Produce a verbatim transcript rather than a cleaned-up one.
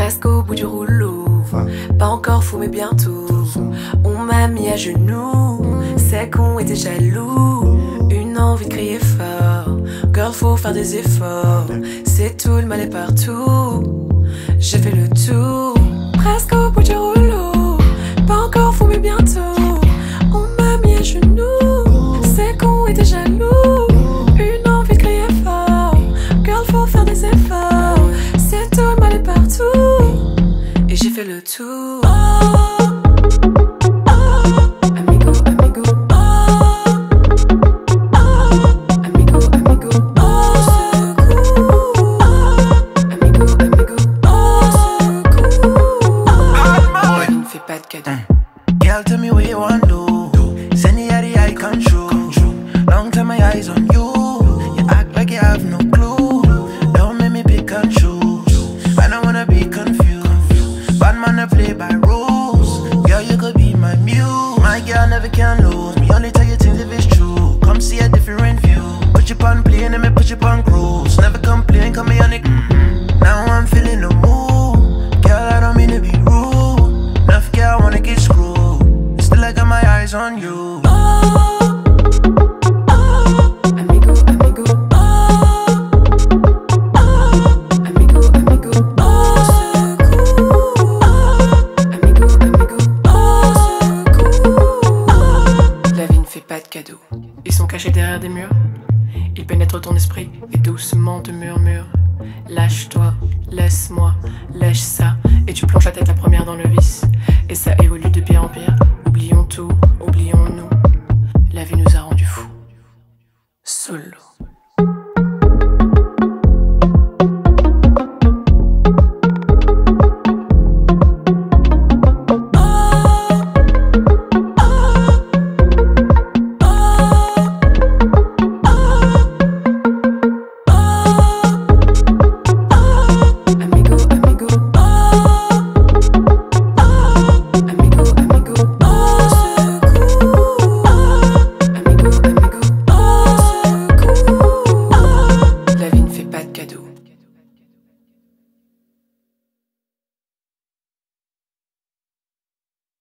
Presque au bout du rouleau, pas encore fou mais bientôt. On m'a mis à genoux, c'est qu'on était jaloux. Une envie de crier fort, girl faut faire des efforts. C'est tout, le mal est partout. J'ai fait le tour, presque au bout du rouleau, pas encore fou mais bientôt. On m'a mis à genoux, c'est qu'on était jaloux. Une envie de crier fort, girl faut faire des efforts. C'est tout, le mal est partout. Et j'ai fait le tour. Amigo, amigo, amigo, amigo, au secours. Amigo, amigo, au secours. La vie ne fait pas de cadeau. Girl, tell me what you want to do. Send it at the eye control. Long time my eyes on you. You act like you have no clue. Don't make me pick and choose. I don't wanna be confused. Bad man, I play by rules. Girl, you could be my muse. My girl never can lose. Me only tell you things if it's true. Come see a different view. Put you on play and me put you on cruise. Never complain, come me on it. Mm-hmm. Now I'm feeling the mood. Girl, I don't mean to be rude. Enough girl wanna get screwed. Still I got my eyes on you. Amigo, amigo, amigo, amigo, au secours. Amigo, amigo, au secours. La vie ne fait pas de cadeaux. Ils sont cachés derrière des murs. Ils pénètrent ton esprit et doucement te murmurent: lâche-toi, laisse-moi, lâche ça. Et tu plonges la tête la première dans le vice. Et ça évolue de pire en pire. Oublions tout, oublions-nous. La vie nous a rendus fous. Solo.